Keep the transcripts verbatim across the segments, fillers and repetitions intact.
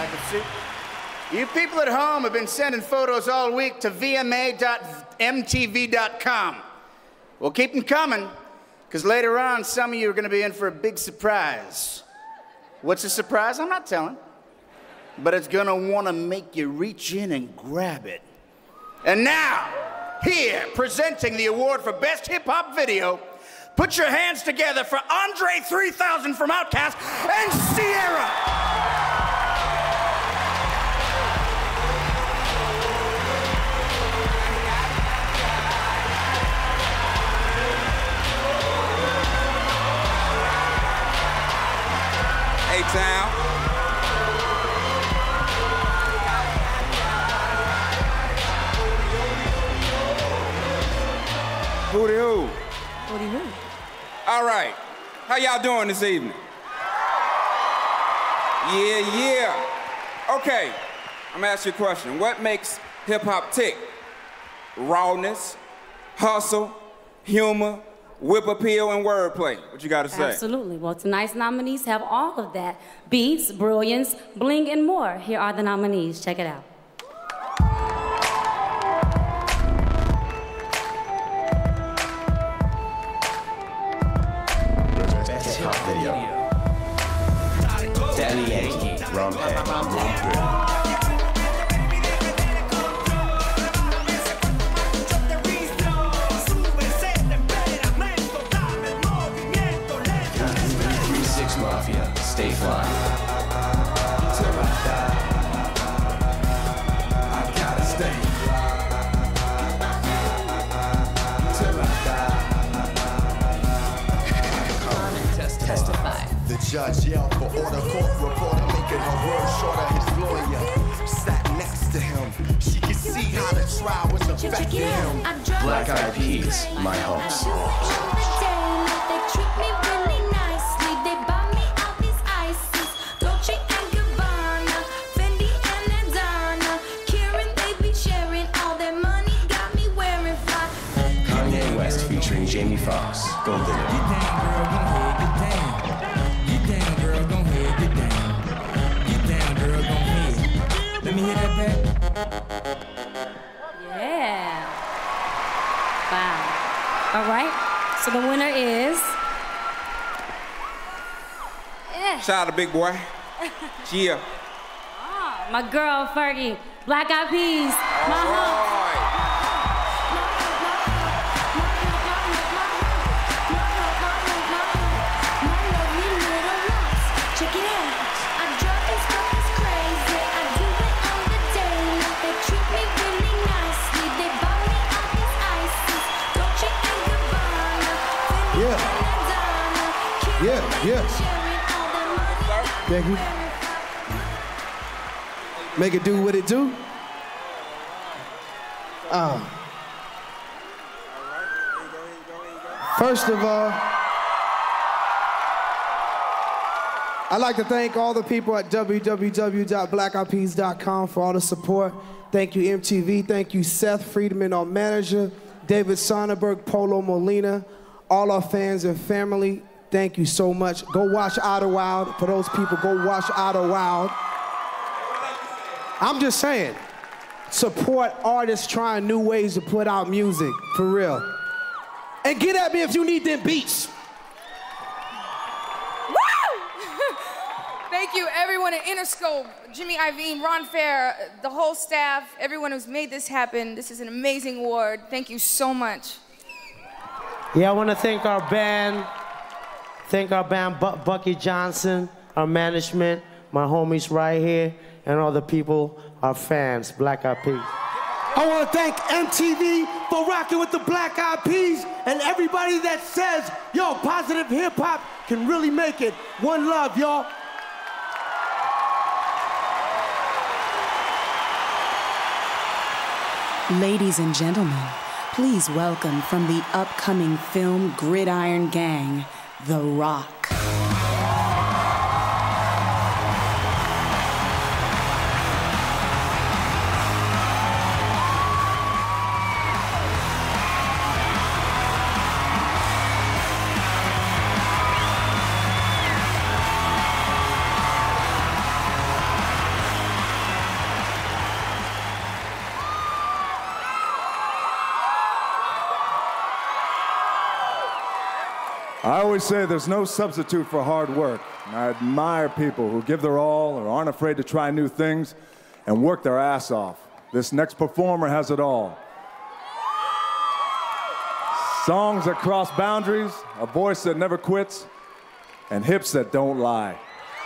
have a seat. You people at home have been sending photos all week to V M A dot M T V dot com. Well, keep them coming, because later on, some of you are going to be in for a big surprise. What's the surprise? I'm not telling. But it's going to want to make you reach in and grab it. And now, here, presenting the award for Best Hip Hop Video, put your hands together for Andre three thousand from Outkast and Sierra. A-Town. Hooty hoo. Hooty hoo. All right. How y'all doing this evening? Yeah, yeah. Okay. I'm gonna ask you a question. What makes hip hop tick? Rawness, hustle, humor, whip appeal, and wordplay. What you gotta say? Absolutely. Well, tonight's nominees have all of that. Beats, brilliance, bling, and more. Here are the nominees. Check it out. Best hip hop video. Daddy Yankee, Rum Pack, Rum Drill. Mafia, stay fly. Till I die, I gotta stay till I die. Testify. The judge yelled for order, court reporter making her words shorter. His lawyer sat next to him. She could see how the trial was affecting him. Black Eyed Peas, my hopes. Featuring Jamie Foxx, Golden. Get down, girl, go ahead, get down. Get down, girl, go ahead, get down. Get down, girl, go ahead. Let me hear that back. Yeah. Wow. All right. So the winner is. Yeah. Shout out to Big Boy. Yeah. Oh, my girl, Fergie. Black Eyed Peas. My home. Yeah. Yeah, yeah. Thank you. Make it do what it do. Uh, first of all, I'd like to thank all the people at w w w dot black eyed peas dot com for all the support. Thank you, M T V. Thank you, Seth Friedman, our manager, David Sonnenberg, Polo Molina, all our fans and family. Thank you so much. Go watch Idlewild. For those people, go watch Idlewild. I'm just saying, support artists trying new ways to put out music, for real. And get at me if you need them beats. Thank you, everyone at Interscope, Jimmy Iovine, Ron Fair, the whole staff, everyone who's made this happen. This is an amazing award. Thank you so much. Yeah, I want to thank our band, thank our band, Bu Bucky Johnson, our management, my homies right here, and all the people, our fans, Black Eyed Peas. I want to thank M T V for rocking with the Black Eyed Peas and everybody that says, yo, positive hip hop can really make it. One love, y'all. Ladies and gentlemen, please welcome from the upcoming film Gridiron Gang, The Rock. I always say there's no substitute for hard work. And I admire people who give their all or aren't afraid to try new things and work their ass off. This next performer has it all. Songs that cross boundaries, a voice that never quits, and hips that don't lie.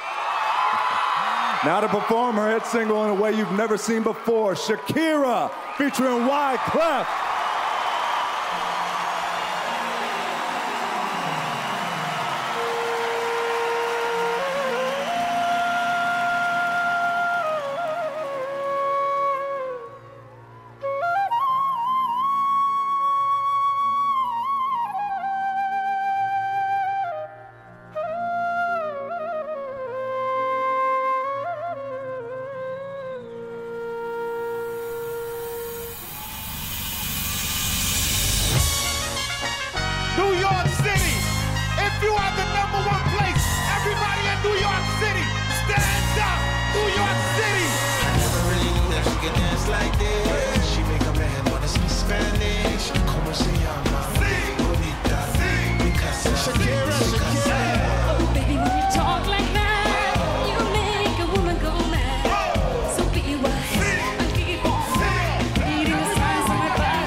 Now to perform her hit single in a way you've never seen before, Shakira, featuring Wyclef. New York City, if you are the number one place, everybody in New York City, stand up, New York City. I never really knew that she could dance like this. She make a man wanna speak Spanish. Como se llama? Bonita. Because Shakira, Shakira. Oh, baby, when you talk like that, you make a woman go mad. So be wise and keep on reading the signs on my body.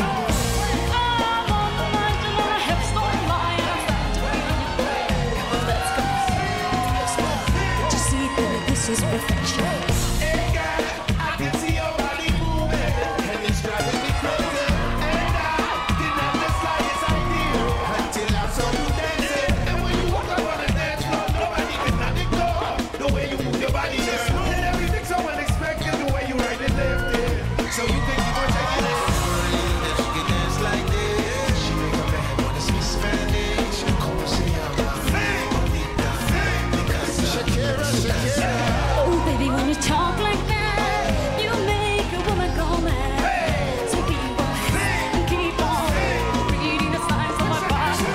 I'm on the mind and my hips don't lie. I'm starting to feel you, boy. Come on, let's go. Let's go. Don't you see, baby, this is perfection. Hey, girl, I can see your body moving, and it's driving me crazy. And I didn't have the slightest idea until I saw you dancing. And when you walk up on the dance floor, nobody can not ignore the way you move your body. Just move. And everything's so unexpected, the way you right and left it. So you think you gon' take it? That she could dance like this. She make a man wanna speak Spanish. Como se llama? Bonita. Because Shakira, Shakira. Oh, baby, when you talk like that, you make a woman go mad. So be wise and keep on reading the signs on my body.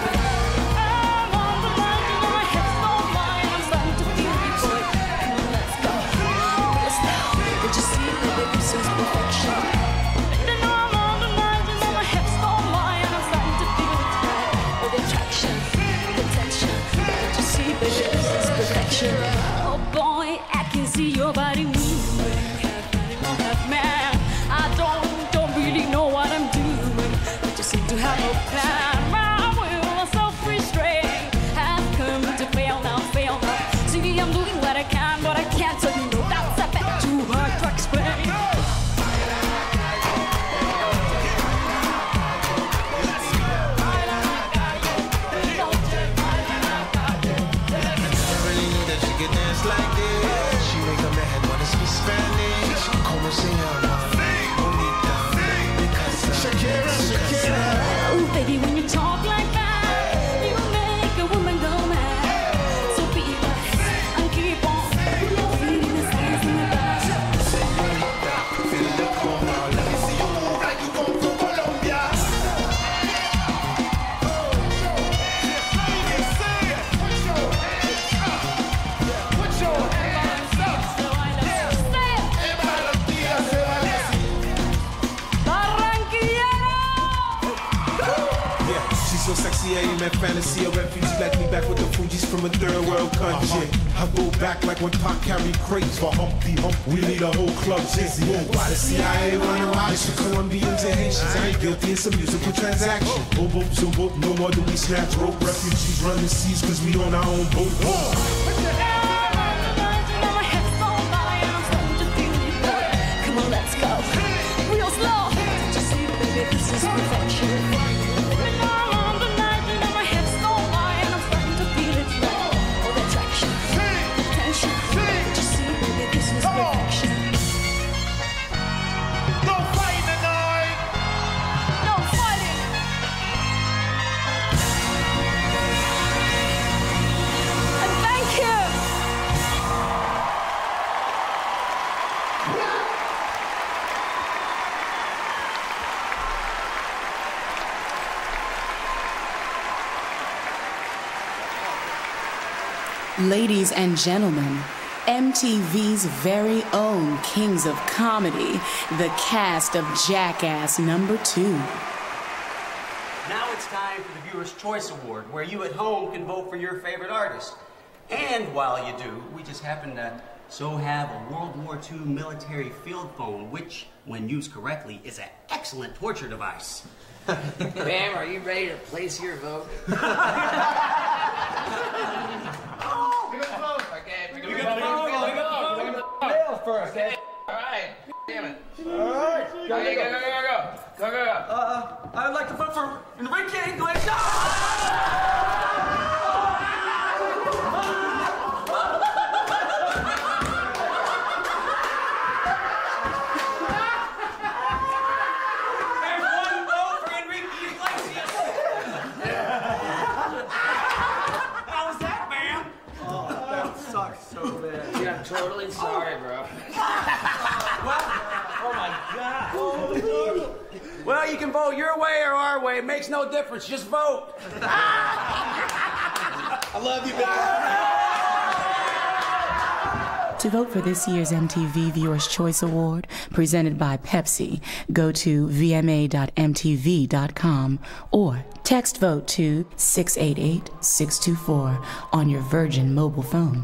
I'm on the line and my hips don't lie. I'm starting to feel you, boy. Come on, let's go. Let's go. Did you see, baby, this is perfection? You know I'm on the line and my hips don't lie. And I'm starting to feel it tonight. Oh, the attraction, the tension. Did you see, baby, this is perfection? Oh boy, I can see your body moving, half animal, half man. I don't, don't really know what I'm doing, but you seem to have no plan. My will, self-restraint, has come to fail now, fail now. See, I'm doing what I can, but I can't tell you no. That's a bit too hard to explain. Never really knew that she could dance like this. She make a man wanna speak Spanish. Como se llama? Bonita. Because Shakira, Shakira. Oh, baby, when you talk like that, you make a woman go mad. So be wise and keep on reading the signs in the body. Feel the call now, let me see you move like you come from Colombia. Put your hands up. Hey, Barranquilla, se vale así. Yeah, she's so sexy, I ain't met fantasy. A refugee like me back with the Fugees from a third world country. I go back like when Pac carried crates for Humpty Hump. We need a whole club dizzy. Why the C I A wanna watch the Colombians and Haitians? I ain't guilty, it's a musical transaction. Boop, boop, zoom, boop, no more do we snatch rope. Refugees run the seas cause we on our own boat. Come on, let's go. Real slow. Did you see, baby, this is perfection. And I'm on the night and my hips don't lie. And I'm starting to feel it now. Oh, the attraction, the tension. Did you see, baby, this is perfection. No fighting tonight. No fighting. And thank you. Ladies and gentlemen, M T V's very own Kings of Comedy, the cast of Jackass number two. Now it's it's time for the Viewer's Choice Award, where you at home can vote for your favorite artist. And while you do, we just happen to so have a World War Two military field phone, which, when used correctly, is an excellent torture device. Bam, are you ready to place your vote? Oh, we got the vote. Okay, we got the vote. We got the vote. Mail first, okay? All right. Damn it. All right. Go, go, go, go, go, go. Go, go, go. Uh, I'd like to vote for Enrique Iglesias. I'm totally sorry, bro. Oh my God. Oh, well, you can vote your way or our way. It makes no difference. Just vote. I love you, man. To vote for this year's M T V Viewer's Choice Award, presented by Pepsi, go to v m a dot m t v dot com or text vote to six eight eight, six two four on your Virgin mobile phone.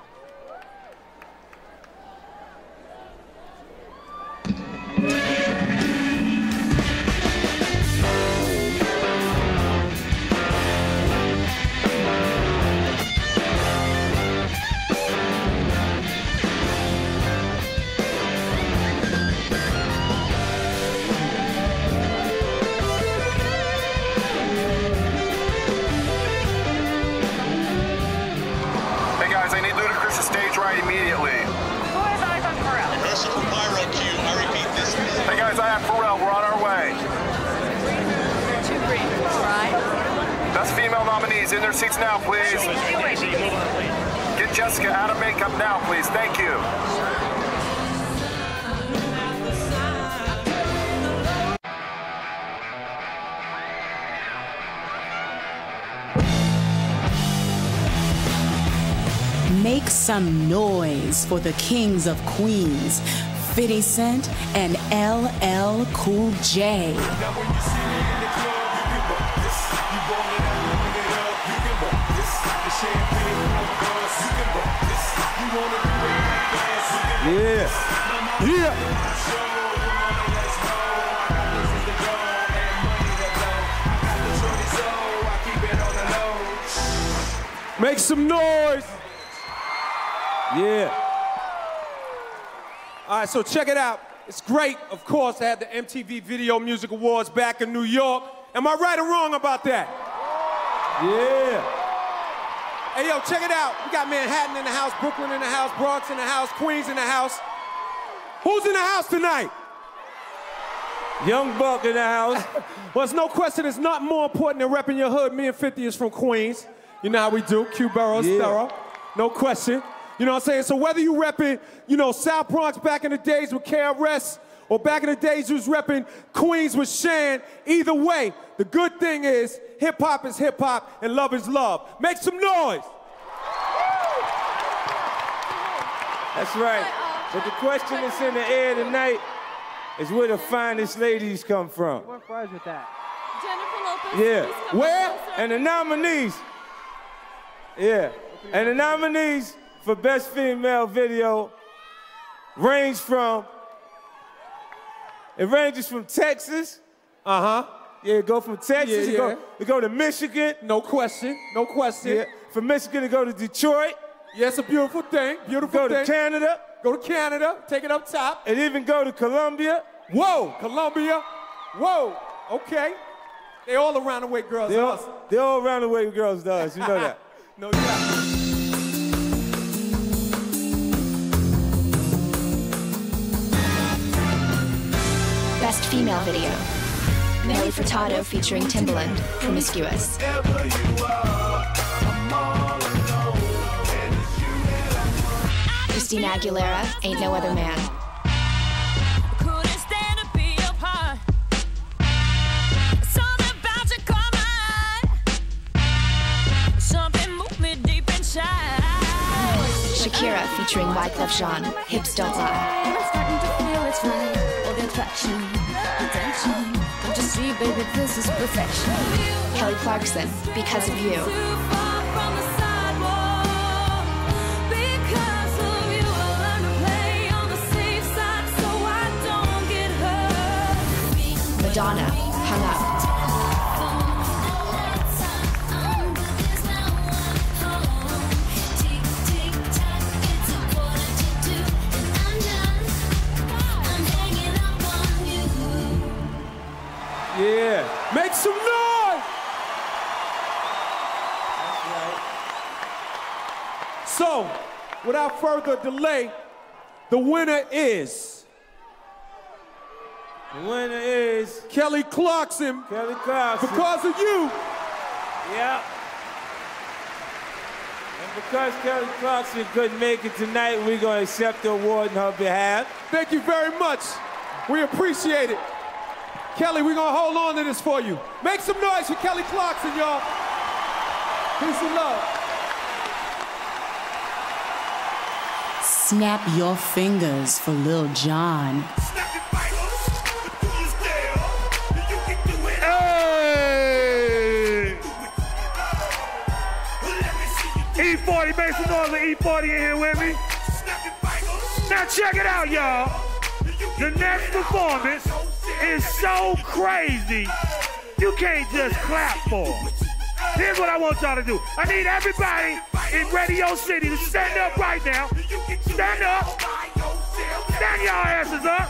In their seats now, please. Get Jessica out of makeup now, please. Thank you. Make some noise for the kings of Queens, fifty Cent and L L Cool J. Yeah. Yeah. Make some noise. Yeah. All right, so check it out. It's great, of course, to have the M T V Video Music Awards back in New York. Am I right or wrong about that? Yeah. Hey, yo, check it out. We got Manhattan in the house, Brooklyn in the house, Bronx in the house, Queens in the house. Who's in the house tonight? Young Buck in the house. Well, it's no question it's not more important than repping your hood. Me and fifty is from Queens. You know how we do, Q Burrows, Yeah. thorough. No question. You know what I'm saying? So whether you repping, you know, South Bronx back in the days with K R S, or back in the days you was repping Queens with Shan, either way, the good thing is hip-hop is hip-hop and love is love. Make some noise. That's right. But the question that's in the air tonight is where the finest ladies come from. What fries with that? Jennifer Lopez. Yeah. Where? And the nominees. Yeah. And the nominees for Best Female Video range from, it ranges from Texas. Uh-huh. Yeah, go from Texas, Yeah, you yeah. Go, you go to Michigan. No question, no question. Yeah. From Michigan to go to Detroit. Yeah, it's a beautiful thing, beautiful Go thing. to Canada. Go to Canada, take it up top. And even go to Colombia. Whoa, Colombia. Whoa, okay. They all around the way girls They're are all, us. they're all around the way with girls does, you know that. No doubt. Best Female Video. Nelly Furtado featuring Timbaland, Promiscuous. Christina Aguilera, Ain't No Other Man. Couldn't stand to be apart. Something about you caught my eye. Something moved me deep inside. Shakira featuring Wyclef Jean, Hips Don't Lie. I'm starting to feel it's right. All the attraction, the tension, you see, baby, this is perfection. Kelly Clarkson, Because of You. Madonna, Hung Up. Yeah. Make some noise! So, without further delay, the winner is... The winner is... Kelly Clarkson. Kelly Clarkson. Because of You. Yeah. And because Kelly Clarkson couldn't make it tonight, we're going to accept the award on her behalf. Thank you very much. We appreciate it. Kelly, we're going to hold on to this for you. Make some noise for Kelly Clarkson, y'all. Peace and love. Snap your fingers for Lil Jon. Hey! E forty, make some noise with E forty in here with me. Now check it out, y'all. The next performance is so crazy, you can't just clap for. Here's what I want y'all to do. I need everybody in Radio City to stand up right now. Stand up. Stand your asses up.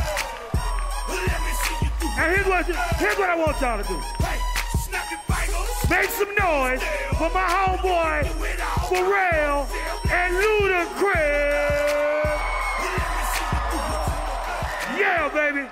And here's what, here's what I want y'all to do. Make some noise for my homeboy, Pharrell and Ludacris. Yeah, baby.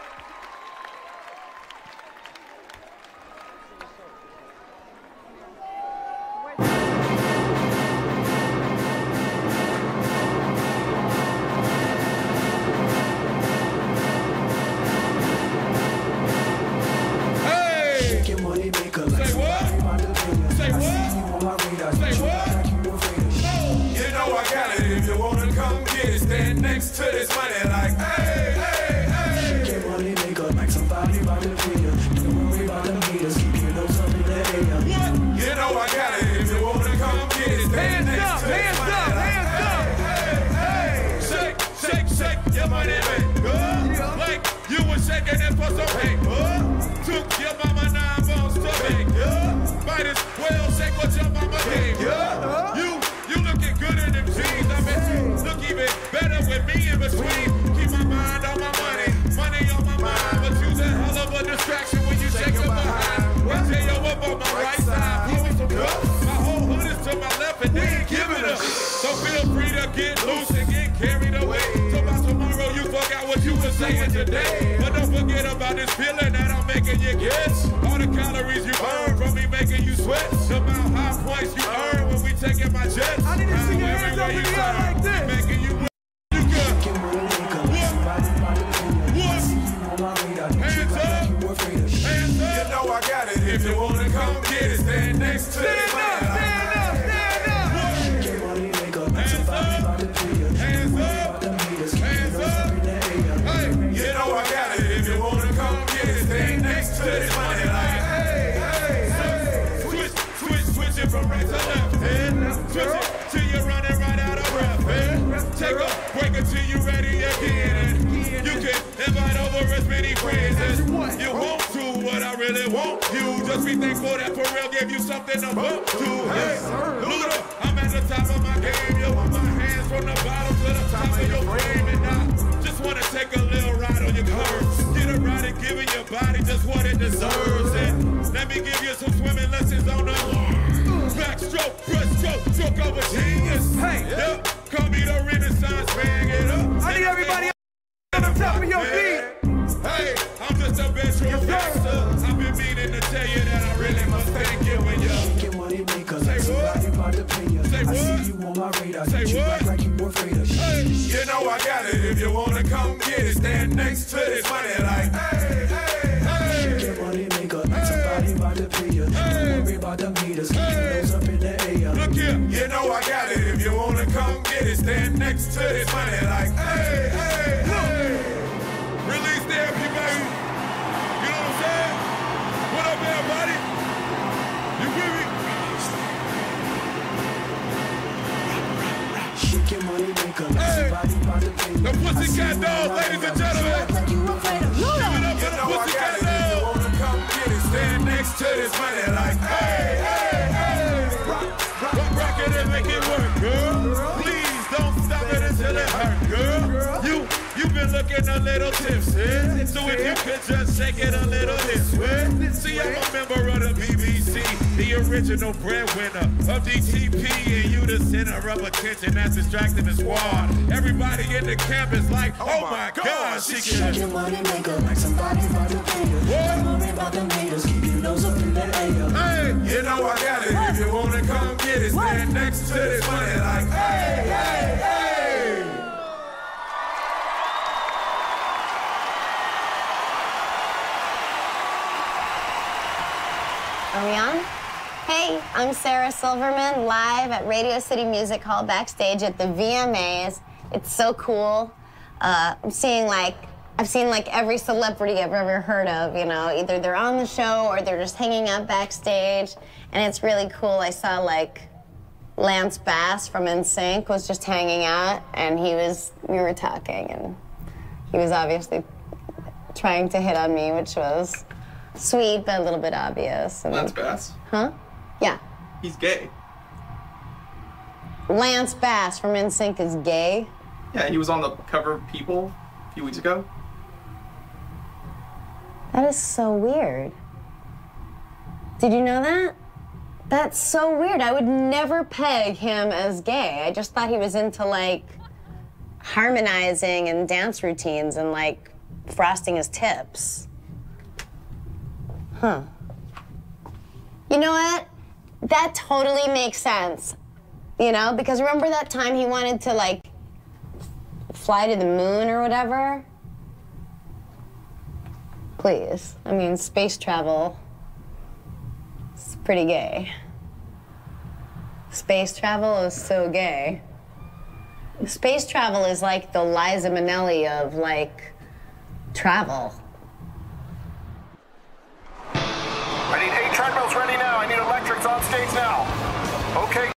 Next to this money, like, hey, hey, hey. Get money, nigga, like somebody about to pay you. Don't worry about the meters, keep your nose up in the air. What? You know I got it, if you wanna come get it. Stand hands next up, to hands this up, money, hands like, hey, hey, hey. Shake, shake, shake your money, baby. Uh, like you was shaking it for some pay. Uh, took your mama nine months to make. Uh, might as well shake what your mama gave. Uh, you, you looking good in them jeans. I mean, look even better with me in between. Keep my mind on my money, money on my mind. But you's a hell of a distraction when you shake your behind. When J O up on my right side, blowing some good. My whole hood is to my left and they ain't giving up. So feel free to get loose and get carried away. So by tomorrow you forgot what you were saying today. But don't forget about this feeling that I'm making you get. All the calories you burn from me making you sweat. The amount high points you earn when we taking my jets. I need to see your hands up in the air like this. Making you I got it. If you wanna come get it, stand next to it. Stand up, stand up, stand up. Hands up, hands up, hands up. Hey, you know I got it. If you wanna come get it, stand next to this money. Like, hey, hey, hey. Switch, switch, switch it from right to left. And switch it till you're running right out of breath. And take a break until you're ready again. And you can invite over as many friends as you want to. What I really want you, just be thankful that Pharrell gave you something to bump to. Hey, Luda, I'm at the top of my game. You want my hands from the bottom to the top of your frame, and I just wanna take a little ride on your curves. Get a ride and giving your body just what it deserves. And let me give you some swimming lessons on the backstroke, breaststroke, stroke over genius. Hey, yep, call me the Renaissance man. Get up. I need everybody on the top of your feet. Hey, I'm just a bedroom gangster. I've been meaning to tell you that I really must thank you when you get money makers. Say what? Say what? I see you on my radar. Say what? Like you afraid of shit. Hey, you know I got it. If you wanna come get it, stand next to this money like, hey, hey, hey. Get money maker. Like somebody about to pay you. Don't worry about the meters. Keep your nose up in the air. Look here, you know I got it. If you wanna come get it, stand next to this money like, hey, hey, hey. Release therapy, baby. You know what I'm saying? your money maker. Hey, the Pussycat Dolls, ladies and gentlemen. Give it up for the Pussycat Dolls. Stand next to this money like, hey, hey, hey. Rock, rock it and make it work, girl. Please don't stop it until it hurt, girl. You, you've been looking a little tipsy, so if you could just shake it a little this way. See, I'm a member of the B B C, the original breadwinner of D T P, and you the center of attention that's distracting the squad. Everybody in the camp is like, oh my God, she can. Shake your money maker like somebody about to pay you. Don't worry about them haters, keep your nose up in the air. Hey, you know I got it. If you wanna come get it, stand next to this money like, hey, hey, hey. Are we on? Hey, I'm Sarah Silverman, live at Radio City Music Hall backstage at the V M As. It's so cool. Uh, I'm seeing like, I've seen like every celebrity I've ever heard of, you know, either they're on the show or they're just hanging out backstage, and it's really cool. I saw like Lance Bass from N Sync was just hanging out, and he was, we were talking, and he was obviously trying to hit on me, which was sweet, but a little bit obvious. And Lance Bass? Huh? Yeah. He's gay. Lance Bass from N Sync is gay? Yeah, he was on the cover of People a few weeks ago. That is so weird. Did you know that? That's so weird. I would never peg him as gay. I just thought he was into, like, harmonizing and dance routines and, like, frosting his tips. Huh. You know what? That totally makes sense. You know, because remember that time he wanted to, like, fly to the moon or whatever? Please. I mean, space travel is pretty gay. Space travel is so gay. Space travel is like the Liza Minnelli of, like, travel. I need eight treadmills ready now. I need electrics on stage now. Okay.